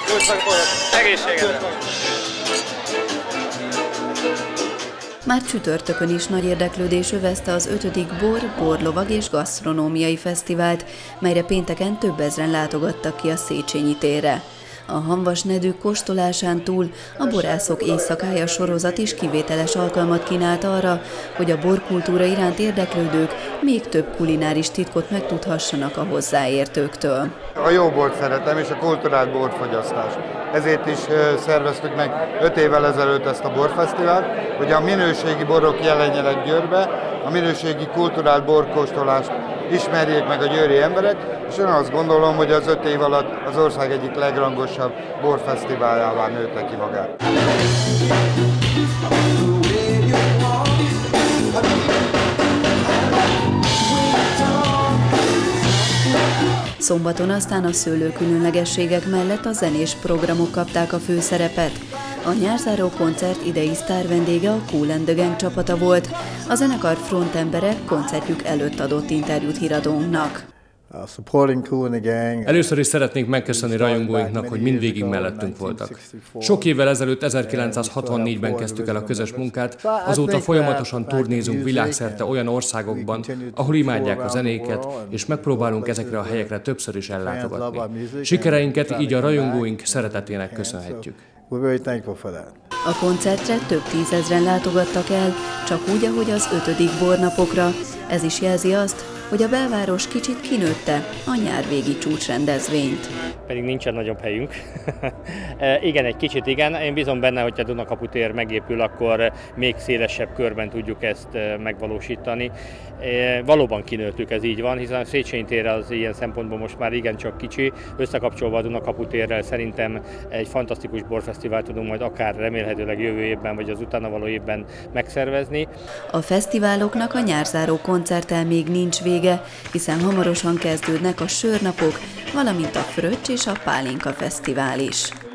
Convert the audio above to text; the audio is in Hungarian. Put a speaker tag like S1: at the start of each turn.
S1: Egészségedre!
S2: Már csütörtökön is nagy érdeklődés övezte az 5. Borlovag és Gasztronómiai Fesztivált, melyre pénteken több ezren látogattak ki a Széchenyi térre. A hamvas nedűk kóstolásán túl a Borászok éjszakája sorozat is kivételes alkalmat kínált arra, hogy a borkultúra iránt érdeklődők még több kulináris titkot megtudhassanak a hozzáértőktől.
S3: A jó bort szeretem és a kulturált borfogyasztás. Ezért is szerveztük meg 5 évvel ezelőtt ezt a borfesztivált, hogy a minőségi borok jelenjenek Győrbe, a minőségi kulturált borkóstolást ismerjék meg a győri emberek, és én azt gondolom, hogy az 5 év alatt az ország egyik legrangosabb borfesztiváljává nőtte ki magát.
S2: Szombaton aztán a szőlőkülönlegességek mellett a zenés programok kapták a főszerepet. A nyárzáró koncert idei sztárvendége a Kool and the Gang csapata volt. A zenekar frontembere koncertjük előtt adott interjút híradónknak.
S4: Először is szeretnénk megköszönni rajongóinknak, hogy mindvégig mellettünk voltak. Sok évvel ezelőtt, 1964-ben kezdtük el a közös munkát, azóta folyamatosan turnézunk világszerte olyan országokban, ahol imádják a zenéket, és megpróbálunk ezekre a helyekre többször is ellátogatni. Sikereinket így a rajongóink szeretetének köszönhetjük.
S2: A koncertre több tízezren látogattak el, csak úgy, ahogy az 5. bornapokra. Ez is jelzi azt, hogy a belváros kicsit kinőtte a nyárvégi csúcsrendezvényt.
S1: Pedig nincsen nagyobb helyünk. Igen, egy kicsit igen. Én bízom benne, hogy a Dunakapu tér megépül, akkor még szélesebb körben tudjuk ezt megvalósítani. Valóban kinőttük, ez így van, hiszen a Széchenyi tér az ilyen szempontból most már igencsak kicsi. Összekapcsolva a Dunakapu térrel szerintem egy fantasztikus borfesztivált tudunk majd akár remélhetőleg jövő évben, vagy az utána való évben megszervezni.
S2: A fesztiváloknak a nyárzáró koncerttel még nincs vége, hiszen hamarosan kezdődnek a sörnapok, valamint a Fröccs és a Pálinka Fesztivál is.